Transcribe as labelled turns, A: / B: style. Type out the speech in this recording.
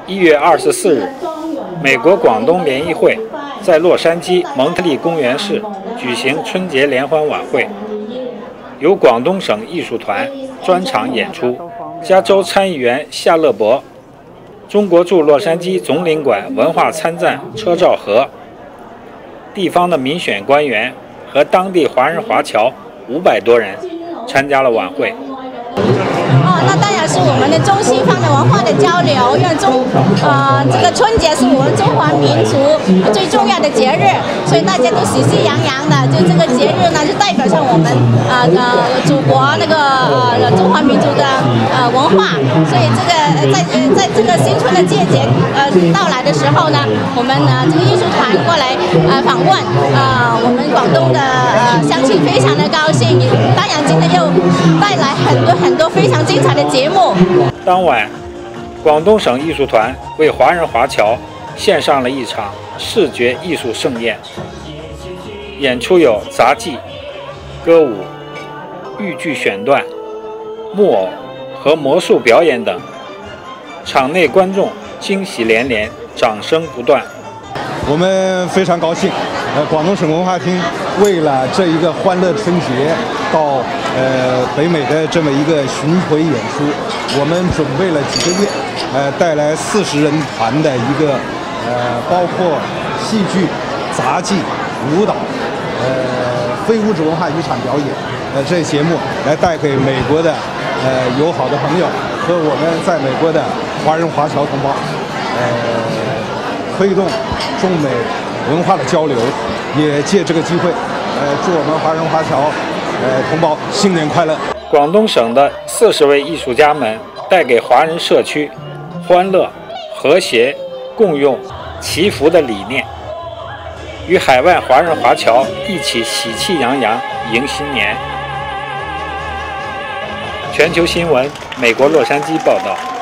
A: 1月24日，美国广东联谊会在洛杉矶蒙特利公园市举行春节联欢晚会，由广东省艺术团专场演出。加州参议员夏勒伯、中国驻洛杉矶总领馆文化参赞车兆和、地方的民选官员和当地华人华侨500多人参加了晚会。
B: 那当然是我们的中西方的文化的交流，因为这个春节是我们中华民族最重要的节日，所以大家都喜气洋洋的。就这个节日呢，就代表上我们祖国那个中华民族的文化。所以这个在这个新春的季节到来的时候呢，我们这个艺术团过来访问我们广东的乡亲，非常的高兴。当然今天又带来很多非常精彩的节目。
A: 当晚，广东省艺术团为华人华侨献上了一场视觉艺术盛宴，演出有杂技、歌舞、豫剧选段、木偶和魔术表演等，场内观众惊喜连连，掌声不断。
C: 我们非常高兴，广东省文化厅为了这一个欢乐春节到北美的这么一个巡回演出，我们准备了几个月，带来40人团的一个包括戏剧、杂技、舞蹈、非物质文化遗产表演这些节目，来带给美国的友好的朋友和我们在美国的华人华侨同胞，推动中美文化的交流，也借这个机会，祝我们华人华侨同胞新年快乐。
A: 广东省的40位艺术家们带给华人社区欢乐、和谐、共用、祈福的理念，与海外华人华侨一起喜气洋洋迎新年。全球新闻，美国洛杉矶报道。